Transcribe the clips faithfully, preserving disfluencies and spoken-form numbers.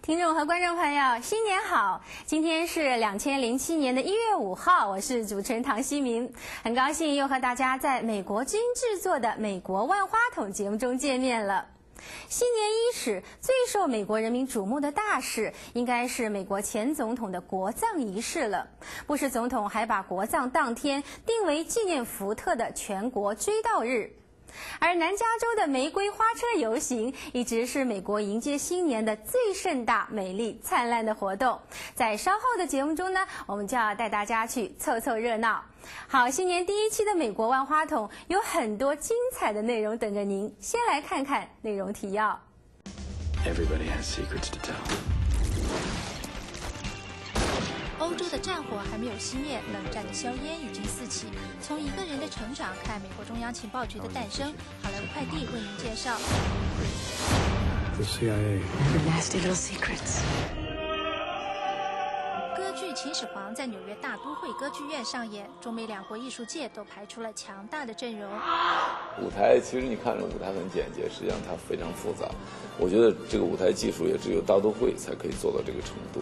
听众和观众朋友，新年好！今天是两千零七年的一月五号，我是主持人唐希明，很高兴又和大家在美国军制作的《美国万花筒》节目中见面了。新年伊始，最受美国人民瞩目的大事，应该是美国前总统的国葬仪式了。布什总统还把国葬当天定为纪念福特的全国追悼日。而南加州的玫瑰花车游行一直是美国迎接新年的最盛大、美丽、灿烂的活动。在稍后的节目中呢，我们就要带大家去凑凑热闹。好，新年第一期的美国万花筒有很多精彩的内容等着您。先来看看内容提要。 Everybody has secrets to tell. 欧洲的战火还没有熄灭，冷战的硝烟已经四起。从一个人的成长看美国中央情报局的诞生，好莱坞快递为您介绍。 The C I A. The nasty little secrets. 歌剧《秦始皇》在纽约大都会歌剧院上演，中美两国艺术界都排出了强大的阵容。 舞台其实你看着舞台很简洁，实际上它非常复杂。我觉得这个舞台技术也只有大都会才可以做到这个程度。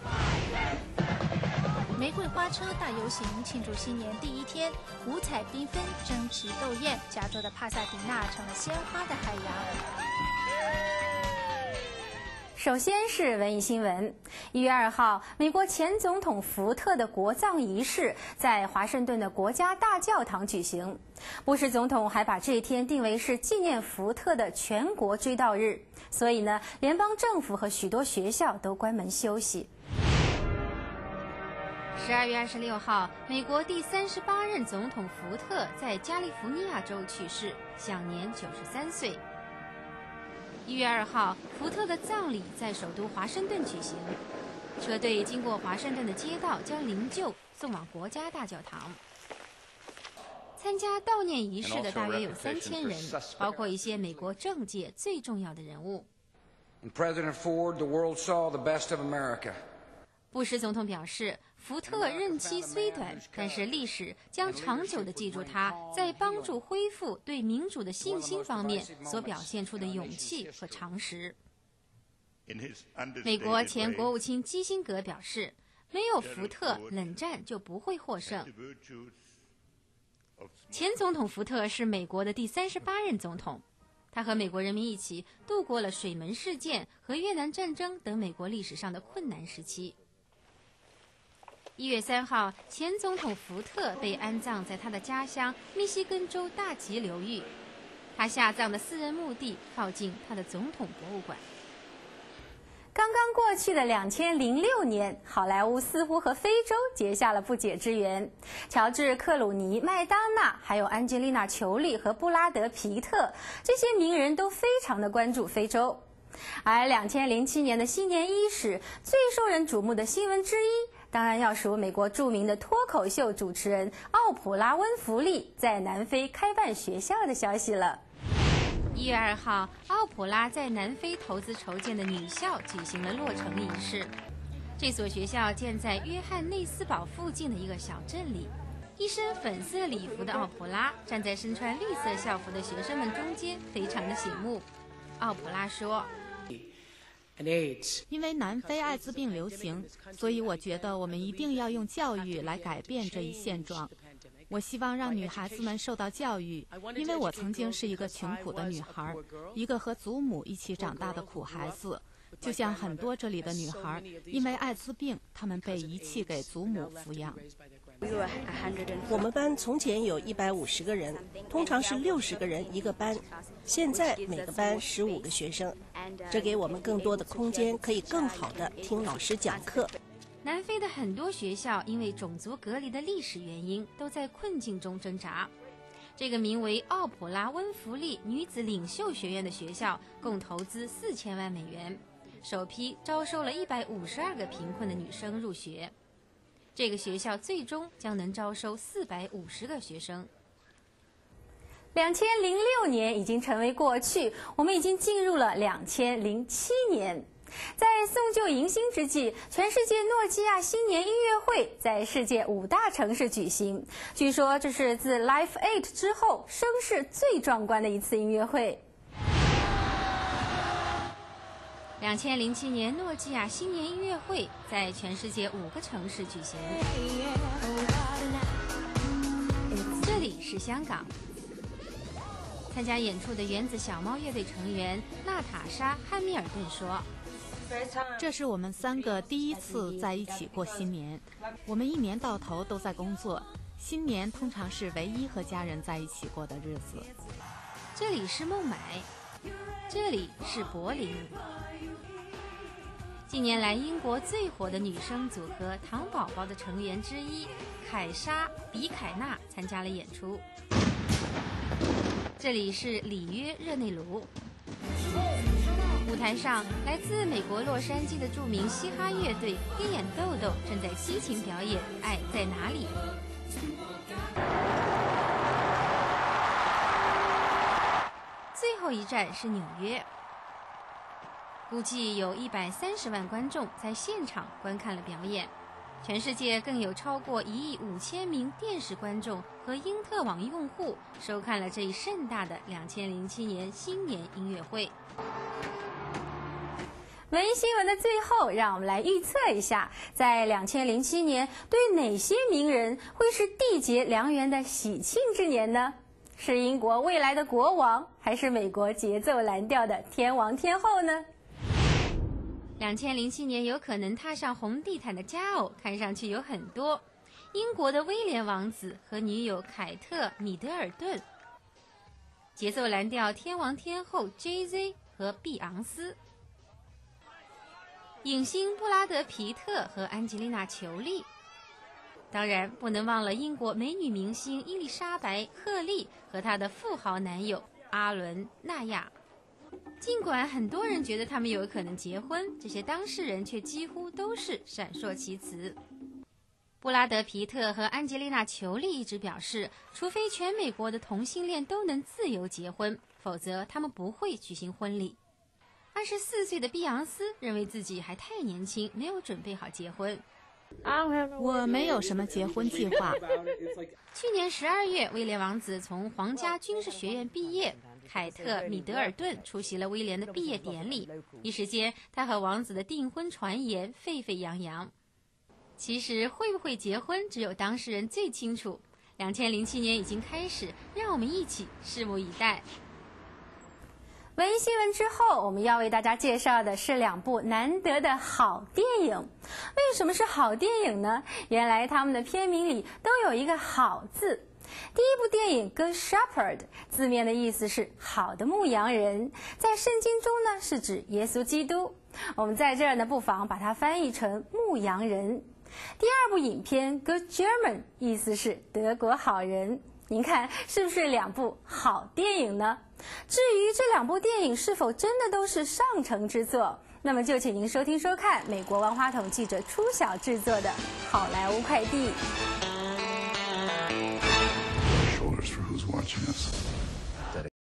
玫瑰花车大游行庆祝新年第一天，五彩缤纷，争奇斗艳，加州的帕萨迪纳成了鲜花的海洋。 首先是文艺新闻。一月二号，美国前总统福特的国葬仪式在华盛顿的国家大教堂举行。布什总统还把这一天定为是纪念福特的全国追悼日，所以呢，联邦政府和许多学校都关门休息。十二月二十六号，美国第三十八任总统福特在加利福尼亚州去世，享年九十三岁。一月二号，福特的葬礼在首都华盛顿举行，车队经过华盛顿的街道，将灵柩送往国家大教堂。参加悼念仪式的大约有三千人，包括一些美国政界最重要的人物。 President Ford, the world saw the best of America. 布什总统表示，福特任期虽短，但是历史将长久地记住他在帮助恢复对民主的信心方面所表现出的勇气和常识。美国前国务卿基辛格表示，没有福特，冷战就不会获胜。前总统福特是美国的第三十八任总统，他和美国人民一起度过了水门事件和越南战争等美国历史上的困难时期。一月三号，前总统福特被安葬在他的家乡密西根州大吉流域，他下葬的私人墓地靠近他的总统博物馆。刚刚过去的两千零六年，好莱坞似乎和非洲结下了不解之缘。乔治·克鲁尼、麦当娜，还有安吉丽娜·裘丽和布拉德·皮特，这些名人都非常的关注非洲。而两千零七年的新年伊始，最受人瞩目的新闻之一，当然要数美国著名的脱口秀主持人奥普拉·温弗利在南非开办学校的消息了。一月二号，奥普拉在南非投资筹建的女校举行了落成仪式。这所学校建在约翰内斯堡附近的一个小镇里。一身粉色礼服的奥普拉站在身穿绿色校服的学生们中间，非常的醒目。奥普拉说， 因为南非艾滋病流行，所以我觉得我们一定要用教育来改变这一现状。我希望让女孩子们受到教育，因为我曾经是一个穷苦的女孩，一个和祖母一起长大的苦孩子。就像很多这里的女孩，因为艾滋病，她们被遗弃给祖母抚养。 我们班从前有一百五十个人，通常是六十个人一个班，现在每个班十五个学生，这给我们更多的空间，可以更好地听老师讲课。 南非的很多学校因为种族隔离的历史原因，都在困境中挣扎。这个名为奥普拉温弗利女子领袖学院的学校，共投资四千万美元，首批招收了一百五十二个贫困的女生入学。这个学校最终将能招收四百五十个学生。两千零六年已经成为过去，我们已经进入了两千零七年。在送旧迎新之际，全世界诺基亚新年音乐会在世界五大城市举行。据说这是自 Live Aid 之后声势最壮观的一次音乐会。 两千零七年诺基亚新年音乐会在全世界五个城市举行。这里是香港。参加演出的原子小猫乐队成员娜塔莎·汉密尔顿说：“ 这是我们三个第一次在一起过新年。我们一年到头都在工作，新年通常是唯一和家人在一起过的日子。” 这里是孟买，这里是柏林。近年来，英国最火的女生组合糖宝宝的成员之一凯莎·比凯纳参加了演出。这里是里约热内卢，舞台上，来自美国洛杉矶的著名嘻哈乐队黑眼豆豆正在激情表演《爱在哪里》。最后一站是纽约。估计有一百三十万观众在现场观看了表演，全世界更有超过一亿五千名电视观众和英特网用户收看了这一盛大的两千零七年新年音乐会。 文艺新闻的最后，让我们来预测一下，在两千零七年，对哪些名人会是缔结良缘的喜庆之年呢？是英国未来的国王，还是美国节奏蓝调的天王天后呢？ 两千零七年有可能踏上红地毯的佳偶看上去有很多，英国的威廉王子和女友凯特·米德尔顿，节奏蓝调天王天后 J Z 和碧昂斯，影星布拉德·皮特和安吉丽娜·裘丽，当然不能忘了英国美女明星伊丽莎白·赫利和她的富豪男友阿伦·纳亚。尽管很多人觉得他们有可能结婚，这些当事人却几乎都是闪烁其词。布拉德·皮特和安吉丽娜·裘丽一直表示，除非全美国的同性恋都能自由结婚，否则他们不会举行婚礼。二十四岁的碧昂斯认为自己还太年轻，没有准备好结婚。 我没有什么结婚计划。 去年十二月，威廉王子从皇家军事学院毕业，凯特·米德尔顿出席了威廉的毕业典礼，一时间他和王子的订婚传言沸沸扬扬。其实会不会结婚，只有当事人最清楚。两千零七年已经开始，让我们一起拭目以待。 文艺新闻之后，我们要为大家介绍的是两部难得的好电影。为什么是好电影呢？原来他们的片名里都有一个好字。第一部电影《Good Shepherd》字面的意思是好的牧羊人，在圣经中呢是指耶稣基督。我们在这儿呢不妨把它翻译成牧羊人。第二部影片《Good German》意思是德国好人。您看是不是两部好电影呢？至于这两部电影是否真的都是上乘之作，那么就请您收听收看美国万花筒记者初晓制作的《好莱坞快递》。